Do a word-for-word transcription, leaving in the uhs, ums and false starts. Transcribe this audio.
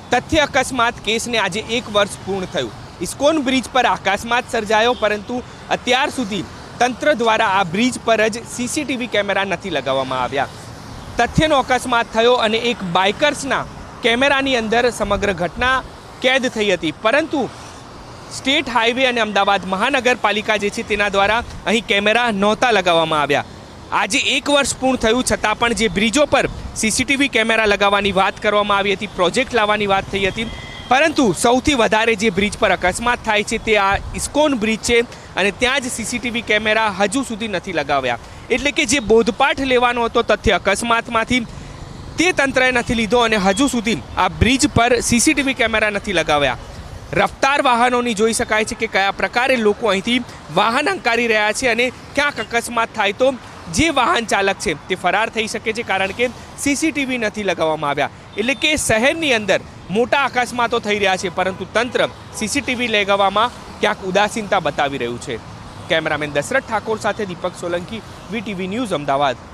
तथ्य अकस्मात केस ने आज एक वर्ष पूर्ण थयुं। इस्कोन ब्रिज पर अकस्मात सर्जायो, परंतु अत्यार सुधी तंत्र द्वारा आ ब्रिज पर ज सीसीटीवी कैमरा नहीं लगावामां आव्या। तथ्यनो अकस्मात थयो अने एक बाइकर्सना कैमरानी अंदर समग्र घटना कैद थई हती, परंतु स्टेट हाईवे और अमदावाद महानगरपालिका जे छे तेना द्वारा अहीं कैमरा नहोता लगावामां आव्या। आज एक वर्ष पूर्ण थयुं छतां पण जे ब्रिजो पर सीसीटीवी कैमरा लगाववानी वात करवामां आवी हती, प्रोजेक्ट लाववानी वात थई हती, परंतु सौथी वधारे जे ब्रिज पर अकस्मात थाय छे ते आ इस्कोन ब्रिज छे अने त्यां ज सीसीटीवी कैमरा हजू सुधी नथी लगाव्या। एटले के जे बोधपाठ लेवानो हतो तथ्य अकस्मातमांथी ते तंत्रए नथी लीधो अने हजू सुधी आ ब्रिज पर सीसीटीवी कैमरा नथी लगाव्या। रफ्तार वाहनोनी जोई शकाय छे के कया प्रकारे लोको અહીંથી वाहन हंकारी रह्या छे अने क्यांक अकस्मात थाय तो जे वाहन चालक है ते फरार थई शके छे, कारण के सीसीटीवी नहीं लगावामां आव्या। एटले के शहेरनी अंदर मोटा अकस्मातो थई रह्या छे, परंतु तंत्र सीसीटीवी लगाववामां क्यांक उदासीनता बतावी रह्युं छे। कैमरामेन दशरथ ठाकोर साथे दीपक सोलंकी, वीटीवी न्यूज़, अमदावाद।